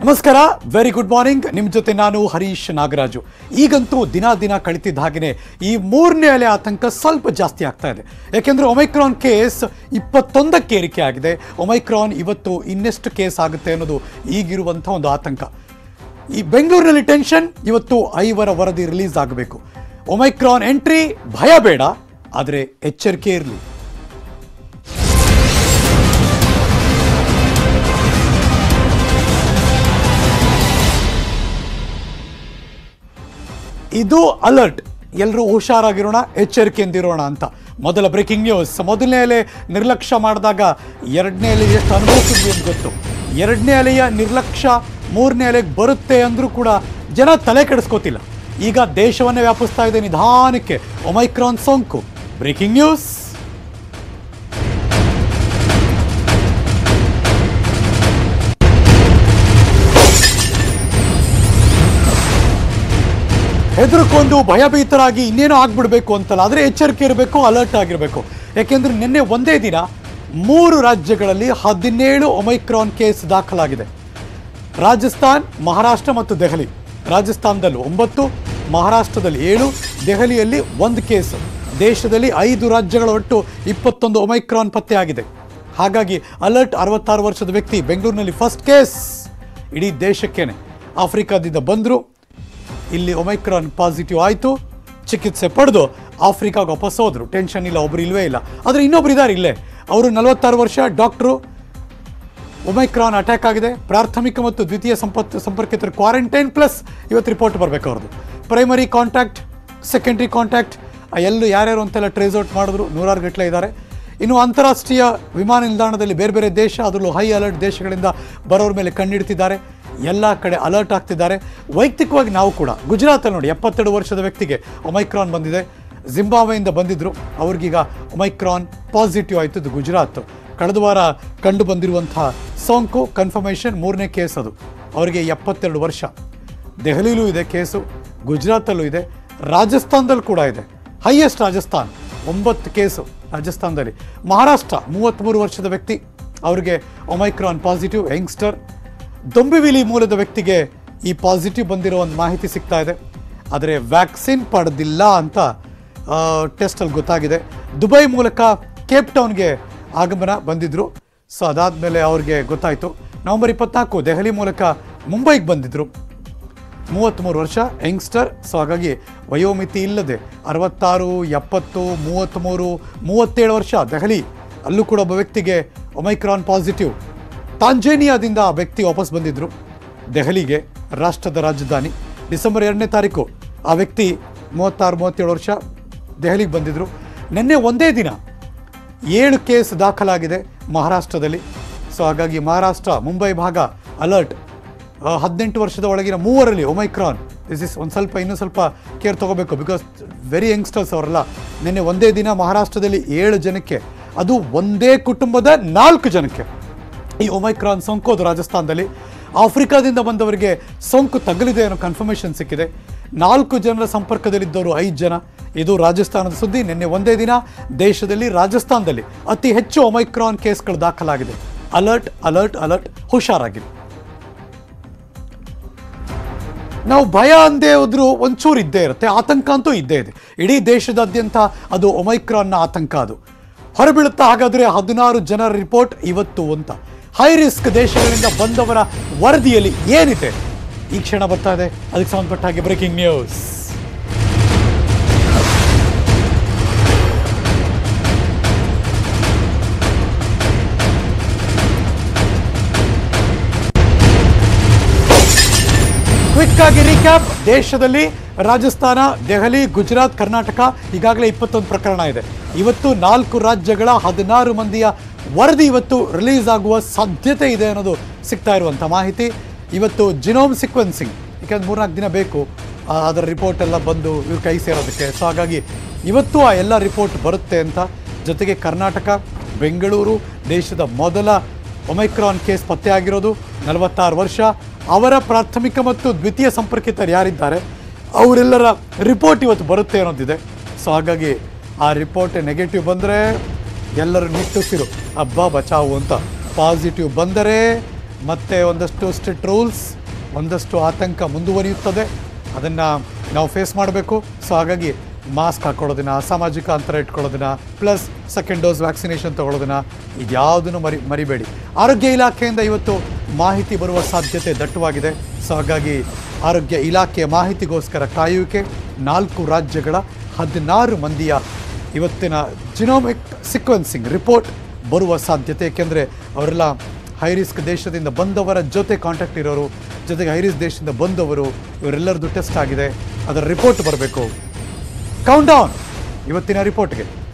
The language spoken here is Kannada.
ನಮಸ್ಕಾರ, ವೆರಿ ಗುಡ್ ಮಾರ್ನಿಂಗ್. ನಿಮ್ಮ ಜೊತೆ ನಾನು ಹರೀಶ್ ನಾಗರಾಜು. ಈಗಂತೂ ದಿನ ದಿನ ಕಳಿತಿದ್ದ ಹಾಗೆಯೇ ಈ ಮೂರನೇ ಅಲೆ ಆತಂಕ ಸ್ವಲ್ಪ ಜಾಸ್ತಿ ಆಗ್ತಾ ಇದೆ. ಯಾಕೆಂದರೆ ಒಮೈಕ್ರಾನ್ ಕೇಸ್ 21ಕ್ಕೆ ಏರಿಕೆ ಆಗಿದೆ. ಒಮೈಕ್ರಾನ್ ಇವತ್ತು ಇನ್ನೆಷ್ಟು ಕೇಸ್ ಆಗುತ್ತೆ ಅನ್ನೋದು ಈಗಿರುವಂಥ ಒಂದು ಆತಂಕ. ಈ ಬೆಂಗಳೂರಿನಲ್ಲಿ ಟೆನ್ಷನ್. ಇವತ್ತು 5ರ ವರದಿ ರಿಲೀಸ್ ಆಗಬೇಕು. ಒಮೈಕ್ರಾನ್ ಎಂಟ್ರಿ ಭಯ ಬೇಡ, ಆದರೆ ಎಚ್ಚರಿಕೆ ಇರಲಿ. ಇದು ಅಲರ್ಟ್. ಎಲ್ಲರೂ ಹುಷಾರಾಗಿರೋಣ, ಎಚ್ಚರಿಕೆಯಿಂದಿರೋಣ ಅಂತ. ಮೊದಲ ಬ್ರೇಕಿಂಗ್ ನ್ಯೂಸ್. ಮೊದಲನೇ ಅಲೆ ನಿರ್ಲಕ್ಷ್ಯ ಮಾಡಿದಾಗ ಎರಡನೇ ಅಲೆ ಎಷ್ಟು ಅನುಭವಿಸಿದ್ವಿ ಅಂತ ಗೊತ್ತು. ಎರಡನೇ ಅಲೆಯ ನಿರ್ಲಕ್ಷ್ಯ ಮೂರನೇ ಅಲೆಗೆ ಬರುತ್ತೆ ಅಂದರೂ ಕೂಡ ಜನ ತಲೆ ಕೆಡಿಸ್ಕೋತಿಲ್ಲ. ಈಗ ದೇಶವನ್ನೇ ವ್ಯಾಪಿಸ್ತಾ ಇದೆ ನಿಧಾನಕ್ಕೆ ಒಮೈಕ್ರಾನ್ ಸೋಂಕು. Breaking news. ಹೆದರ್ಕೊಂಡು ಭಯಭೀತರಾಗಿ ಇನ್ನೇನೋ ಆಗ್ಬಿಡ್ಬೇಕು ಅಂತಲ್ಲ, ಆದರೆ ಎಚ್ಚರಿಕೆ ಇರಬೇಕು, ಅಲರ್ಟ್ ಆಗಿರಬೇಕು. ಯಾಕೆಂದರೆ ನಿನ್ನೆ ಒಂದೇ ದಿನ 3 ರಾಜ್ಯಗಳಲ್ಲಿ 17 ಒಮೈಕ್ರಾನ್ ಕೇಸ್ ದಾಖಲಾಗಿದೆ. ರಾಜಸ್ಥಾನ್, ಮಹಾರಾಷ್ಟ್ರ ಮತ್ತು ದೆಹಲಿ. ರಾಜಸ್ಥಾನದಲ್ಲಿ 9, ಮಹಾರಾಷ್ಟ್ರದಲ್ಲಿ 7, ದೆಹಲಿಯಲ್ಲಿ 1 ಕೇಸು. ದೇಶದಲ್ಲಿ 5 ರಾಜ್ಯಗಳ ಒಟ್ಟು 21 ಒಮೈಕ್ರಾನ್ ಪತ್ತೆಯಾಗಿದೆ. ಹಾಗಾಗಿ ಅಲರ್ಟ್. 66 ವರ್ಷದ ವ್ಯಕ್ತಿ ಬೆಂಗಳೂರಿನಲ್ಲಿ ಫಸ್ಟ್ ಕೇಸ್ ಇಡೀ ದೇಶಕ್ಕೇನೆ. ಆಫ್ರಿಕಾದಿಂದ ಬಂದರು, ಇಲ್ಲಿ ಒಮೈಕ್ರಾನ್ ಪಾಸಿಟಿವ್ ಆಯಿತು, ಚಿಕಿತ್ಸೆ ಪಡೆದು ಆಫ್ರಿಕಾಗೆ ವಾಪಸ್ ಹೋದರು. ಟೆನ್ಷನ್ ಇಲ್ಲ, ಒಬ್ಬರು ಇಲ್ಲವೇ ಇಲ್ಲ. ಆದರೆ ಇನ್ನೊಬ್ರು ಇದ್ದಾರೆ ಇಲ್ಲೇ. ಅವರು 46 ವರ್ಷ ಡಾಕ್ಟ್ರು. ಒಮೈಕ್ರಾನ್ ಅಟ್ಯಾಕ್ ಆಗಿದೆ. ಪ್ರಾಥಮಿಕ ಮತ್ತು ದ್ವಿತೀಯ ಸಂಪರ್ಕಿತರ ಕ್ವಾರಂಟೈನ್ ಪ್ಲಸ್ ಇವತ್ತು ರಿಪೋರ್ಟ್ ಬರಬೇಕು ಅವ್ರದ್ದು. ಪ್ರೈಮರಿ ಕಾಂಟ್ಯಾಕ್ಟ್, ಸೆಕೆಂಡ್ರಿ ಕಾಂಟ್ಯಾಕ್ಟ್ ಎಲ್ಲೂ ಯಾರ್ಯಾರು ಅಂತೆಲ್ಲ ಟ್ರೇಸ್ ಔಟ್ ಮಾಡಿದ್ರು. 100 ಗಟ್ಟಲೆ ಇದ್ದಾರೆ. ಇನ್ನು ಅಂತಾರಾಷ್ಟ್ರೀಯ ವಿಮಾನ ನಿಲ್ದಾಣದಲ್ಲಿ ಬೇರೆ ಬೇರೆ ದೇಶ, ಅದರಲ್ಲೂ ಹೈ ಅಲರ್ಟ್ ದೇಶಗಳಿಂದ ಬರೋರ ಮೇಲೆ ಕಣ್ಣಿಡ್ತಿದ್ದಾರೆ. ಎಲ್ಲ ಕಡೆ ಅಲರ್ಟ್ ಆಗ್ತಿದ್ದಾರೆ. ವೈಯಕ್ತಿಕವಾಗಿ ನಾವು ಕೂಡ ಗುಜರಾತಲ್ಲಿ ನೋಡಿ, 72 ವರ್ಷದ ವ್ಯಕ್ತಿಗೆ ಒಮೈಕ್ರಾನ್ ಬಂದಿದೆ. ಜಿಂಬಾಬ್ವೆಯಿಂದ ಬಂದಿದ್ದರು, ಅವ್ರಿಗೀಗ ಒಮೈಕ್ರಾನ್ ಪಾಸಿಟಿವ್ ಆಯಿತು. ಇದು ಗುಜರಾತ್. ಕಳೆದ ವಾರ ಕಂಡು ಬಂದಿರುವಂಥ ಸೋಂಕು ಕನ್ಫರ್ಮೇಷನ್ 3ನೇ ಕೇಸ್ ಅದು. ಅವರಿಗೆ 72 ವರ್ಷ. ದೆಹಲಿಲೂ ಇದೆ ಕೇಸು, ಗುಜರಾತಲ್ಲೂ ಇದೆ, ರಾಜಸ್ಥಾನದಲ್ಲಿ ಕೂಡ ಇದೆ. ಹೈಯೆಸ್ಟ್ ರಾಜಸ್ಥಾನ್, 9 ಕೇಸು ರಾಜಸ್ಥಾನದಲ್ಲಿ. ಮಹಾರಾಷ್ಟ್ರ 33 ವರ್ಷದ ವ್ಯಕ್ತಿ, ಅವರಿಗೆ ಒಮೈಕ್ರಾನ್ ಪಾಸಿಟಿವ್, ಯಂಗ್ಸ್ಟರ್. ದೊಂಬಿವಿಲಿ ಮೂಲದ ವ್ಯಕ್ತಿಗೆ ಈ ಪಾಸಿಟಿವ್ ಬಂದಿರೋ ಒಂದು ಮಾಹಿತಿ ಸಿಗ್ತಾ ಇದೆ. ಆದರೆ ವ್ಯಾಕ್ಸಿನ್ ಪಡೆದಿಲ್ಲ ಅಂತ ಟೆಸ್ಟಲ್ಲಿ ಗೊತ್ತಾಗಿದೆ. ದುಬೈ ಮೂಲಕ ಕೇಪ್ ಟೌನ್ಗೆ ಆಗಮನ ಬಂದಿದ್ದರು. ಸೊ ಅದಾದಮೇಲೆ ಅವ್ರಿಗೆ ಗೊತ್ತಾಯಿತು. ನವೆಂಬರ್ 24 ದೆಹಲಿ ಮೂಲಕ ಮುಂಬೈಗೆ ಬಂದಿದ್ದರು. 33 ವರ್ಷ, ಯಂಗ್ಸ್ಟರ್. ಸೊ ಹಾಗಾಗಿ ವಯೋಮಿತಿ ಇಲ್ಲದೆ 66, 70, 33, 37 ವರ್ಷ ದೆಹಲಿ. ಅಲ್ಲೂ ಕೂಡ ಒಬ್ಬ ವ್ಯಕ್ತಿಗೆ ಒಮೈಕ್ರಾನ್ ಪಾಸಿಟಿವ್. ತಾಂಜೇನಿಯಾದಿಂದ ಆ ವ್ಯಕ್ತಿ ವಾಪಸ್ ಬಂದಿದ್ದರು ದೆಹಲಿಗೆ, ರಾಷ್ಟ್ರದ ರಾಜಧಾನಿ. ಡಿಸೆಂಬರ್ 2ನೇ ತಾರೀಕು ಆ ವ್ಯಕ್ತಿ 36, 37 ವರ್ಷ ದೆಹಲಿಗೆ ಬಂದಿದ್ದರು. ನಿನ್ನೆ ಒಂದೇ ದಿನ 7 ಕೇಸ್ ದಾಖಲಾಗಿದೆ ಮಹಾರಾಷ್ಟ್ರದಲ್ಲಿ. ಸೊ ಹಾಗಾಗಿ ಮಹಾರಾಷ್ಟ್ರ, ಮುಂಬೈ ಭಾಗ ಅಲರ್ಟ್. 18 ವರ್ಷದ ಒಳಗಿನ 3ರಲ್ಲಿ ಒಮೈಕ್ರಾನ್. ಇನ್ನೂ ಸ್ವಲ್ಪ ಕೇರ್ ತೊಗೋಬೇಕು, ಬಿಕಾಸ್ ವೆರಿ ಯಂಗ್ಸ್ಟರ್ಸ್ ಅವರೆಲ್ಲ. ನಿನ್ನೆ ಒಂದೇ ದಿನ ಮಹಾರಾಷ್ಟ್ರದಲ್ಲಿ 7 ಜನಕ್ಕೆ, ಅದು ಒಂದೇ ಕುಟುಂಬದ 4 ಜನಕ್ಕೆ ಈ ಒಮೈಕ್ರಾನ್ ಸೋಂಕು. ಅದು ರಾಜಸ್ಥಾನದಲ್ಲಿ. ಆಫ್ರಿಕಾದಿಂದ ಬಂದವರಿಗೆ ಸೋಂಕು ತಗುಲಿದೆ ಅನ್ನೋ ಕನ್ಫರ್ಮೇಷನ್ ಸಿಕ್ಕಿದೆ. 4 ಜನರ ಸಂಪರ್ಕದಲ್ಲಿದ್ದವರು 5 ಜನ. ಇದು ರಾಜಸ್ಥಾನದ ಸುದ್ದಿ. ನಿನ್ನೆ ಒಂದೇ ದಿನ ದೇಶದಲ್ಲಿ ರಾಜಸ್ಥಾನದಲ್ಲಿ ಅತಿ ಹೆಚ್ಚು ಒಮೈಕ್ರಾನ್ ಕೇಸ್ಗಳು ದಾಖಲಾಗಿದೆ. Alert, alert, alert. ಹುಷಾರಾಗಿದೆ. ನಾವು ಭಯ ಅಂದೇ ಹೋದ್ರೂ ಒಂಚೂರು ಇದ್ದೇ ಇರುತ್ತೆ, ಆತಂಕ ಅಂತೂ ಇದ್ದೇ ಇದೆ. ಇಡೀ ದೇಶದಾದ್ಯಂತ ಅದು ಒಮೈಕ್ರಾನ್ನ ಆತಂಕ. ಅದು ಹೊರಬೀಳುತ್ತಾ. ಹಾಗಾದರೆ 16 ಜನರ ರಿಪೋರ್ಟ್ ಇವತ್ತು ಅಂತ. ಹೈ ರಿಸ್ಕ್ ದೇಶಗಳಿಂದ ಬಂದವರ ವರದಿಯಲ್ಲಿ ಏನಿದೆ ಈ ಕ್ಷಣ ಬರ್ತಾ ಇದೆ. ಅದಕ್ಕೆ ಸಂಬಂಧಪಟ್ಟ ಹಾಗೆ ಬ್ರೇಕಿಂಗ್ ನ್ಯೂಸ್. ಕ್ವಿಕ್ ಆಗಿ ರೀಕ್ಯಾಪ್. ದೇಶದಲ್ಲಿ ರಾಜಸ್ಥಾನ, ದೆಹಲಿ, ಗುಜರಾತ್, ಕರ್ನಾಟಕ ಈಗಾಗಲೇ 21 ಪ್ರಕರಣ ಇದೆ. ಇವತ್ತು 4 ರಾಜ್ಯಗಳ 16 ಮಂದಿಯ ವರದಿ ಇವತ್ತು ರಿಲೀಸ್ ಆಗುವ ಸಾಧ್ಯತೆ ಇದೆ ಅನ್ನೋದು ಸಿಗ್ತಾ ಇರುವಂಥ ಮಾಹಿತಿ. ಇವತ್ತು ಜಿನೋಮ್ ಸೀಕ್ವೆನ್ಸಿಂಗ್, ಯಾಕೆಂದ್ರೆ 3-4 ದಿನ ಬೇಕು ಅದರ ರಿಪೋರ್ಟ್ ಎಲ್ಲ ಬಂದು ಇವ್ರ ಕೈ ಸೇರೋದಕ್ಕೆ. ಸೊ ಹಾಗಾಗಿ ಇವತ್ತು ಆ ಎಲ್ಲ ರಿಪೋರ್ಟ್ ಬರುತ್ತೆ ಅಂತ. ಜೊತೆಗೆ ಕರ್ನಾಟಕ, ಬೆಂಗಳೂರು ದೇಶದ ಮೊದಲ ಒಮೈಕ್ರಾನ್ ಕೇಸ್ ಪತ್ತೆಯಾಗಿರೋದು. 46 ವರ್ಷ. ಅವರ ಪ್ರಾಥಮಿಕ ಮತ್ತು ದ್ವಿತೀಯ ಸಂಪರ್ಕಿತರು ಯಾರಿದ್ದಾರೆ ಅವರೆಲ್ಲರ ರಿಪೋರ್ಟ್ ಇವತ್ತು ಬರುತ್ತೆ ಅನ್ನೋದಿದೆ. ಸೊ ಹಾಗಾಗಿ ಆ ರಿಪೋರ್ಟ್ ನೆಗೆಟಿವ್ ಬಂದರೆ ಎಲ್ಲರೂ ನಿಟ್ಟುಸಿರು ಹಬ್ಬ ಬಚಾವು ಅಂತ. ಪಾಸಿಟಿವ್ ಬಂದರೆ ಮತ್ತು ಒಂದಷ್ಟು ಸ್ಟ್ರಿಕ್ಟ್ ರೂಲ್ಸ್, ಒಂದಷ್ಟು ಆತಂಕ ಮುಂದುವರಿಯುತ್ತದೆ. ಅದನ್ನು ನಾವು ಫೇಸ್ ಮಾಡಬೇಕು. ಸೊ ಹಾಗಾಗಿ ಮಾಸ್ಕ್ ಹಾಕೊಳ್ಳೋದನ್ನ, ಸಾಮಾಜಿಕ ಅಂತರ ಇಟ್ಕೊಳ್ಳೋದನ್ನ, ಪ್ಲಸ್ ಸೆಕೆಂಡ್ ಡೋಸ್ ವ್ಯಾಕ್ಸಿನೇಷನ್ ತೊಗೊಳ್ಳೋದನ್ನ, ಇದ್ಯಾವುದನ್ನು ಮರಿಬೇಡಿ. ಆರೋಗ್ಯ ಇಲಾಖೆಯಿಂದ ಇವತ್ತು ಮಾಹಿತಿ ಬರುವ ಸಾಧ್ಯತೆ ದಟ್ಟವಾಗಿದೆ. ಸೊ ಹಾಗಾಗಿ ಆರೋಗ್ಯ ಇಲಾಖೆಯ ಮಾಹಿತಿಗೋಸ್ಕರ ಕಾಯುವಿಕೆ. 4 ರಾಜ್ಯಗಳ 16 ಮಂದಿಯ ಇವತ್ತಿನ ಜಿನೋಮಿಕ್ ಸಿಕ್ವೆನ್ಸಿಂಗ್ ರಿಪೋರ್ಟ್ ಬರುವ ಸಾಧ್ಯತೆ. ಏಕೆಂದರೆ ಅವರೆಲ್ಲ ಹೈರಿಸ್ಕ್ ದೇಶದಿಂದ ಬಂದವರ ಜೊತೆ ಕಾಂಟ್ಯಾಕ್ಟ್ ಇರೋರು, ಜೊತೆಗೆ ಹೈರಿಸ್ಕ್ ದೇಶದಿಂದ ಬಂದವರು, ಇವರೆಲ್ಲರದ್ದು ಟೆಸ್ಟ್ ಆಗಿದೆ. ಅದರ ರಿಪೋರ್ಟ್ ಬರಬೇಕು. ಕೌಂಟ್ ಡೌನ್ ಇವತ್ತಿನ ರಿಪೋರ್ಟ್ಗೆ.